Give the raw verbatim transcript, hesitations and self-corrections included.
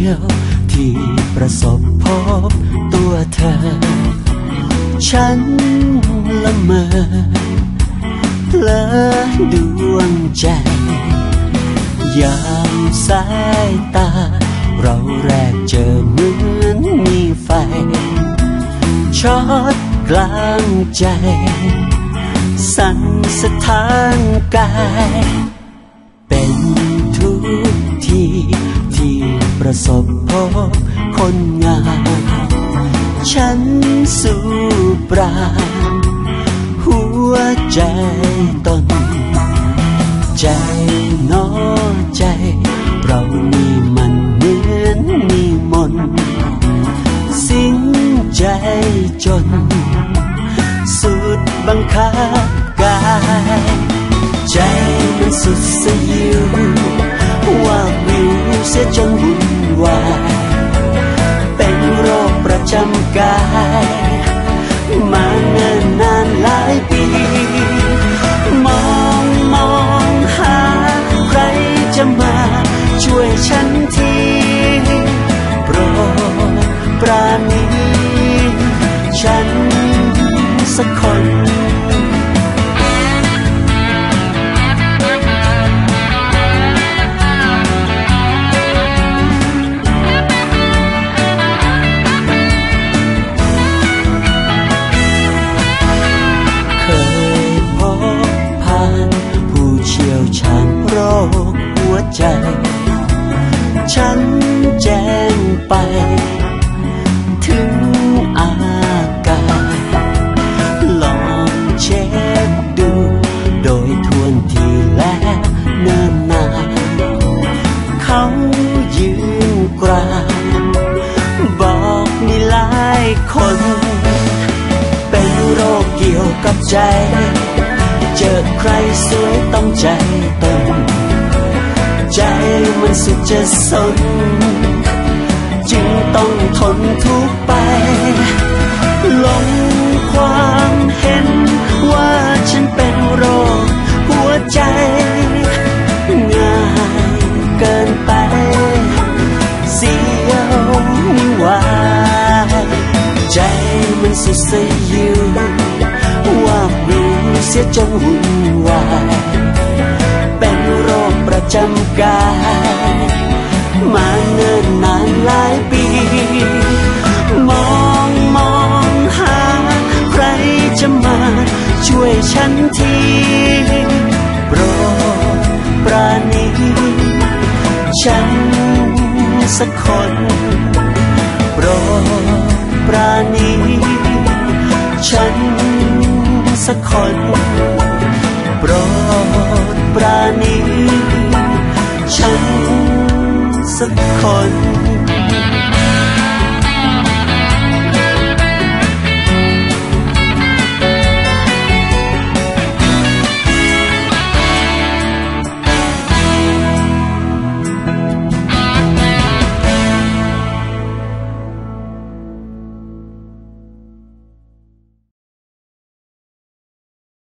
ยวที่ประสบพบตัวเธอฉันละเมอเพลอดวงใจยามสายตาเราแรกเจอเหมือนมีไฟช็อตกลางใจสั่นสะท้านกายเป็นทุกทีที่ประสบพบคนงามฉันสู้ปราณหัวใจตนใจน้อใจเรามีมันเหมือนมีมนสิ้นใจจนสุดบังคับกายใจมันสุดสยิวว่าวิวเสียจนวุ่นวายเป็นโรคประจำกายมาเนิ่นนานหลายปีมองมองหาใครจะมาช่วยฉันทีโปรดปราณีฉันสักคนเคยพบผ่านผู้เชี่ยวชาญโรคหัวใจฉันแจ้งไปถึงอาการลองเช็คดูโดยทวนทีและเนิ่นนานเขายืนกรานบอกมีหลายคนเป็นโรคเกี่ยวกับใจเจอใครสวยต้องใจตนใจมันสุดจะสนจึงต้องทนทุกข์ไปหลงความเห็นว่าฉันเป็นโรคหัวใจง่ายเกินไปเสียวนิ่งวายใจมันสุดสยิวว่าวิวเสียจนวุ่นวายเป็นโรคประจำกายมาเนิ่นนานหลายปีมองมองหาใครจะมาช่วยฉันทีโปรดปราณีฉันสักคนโปรดปราณีฉันสักคนโปรดปราณีฉันสักคน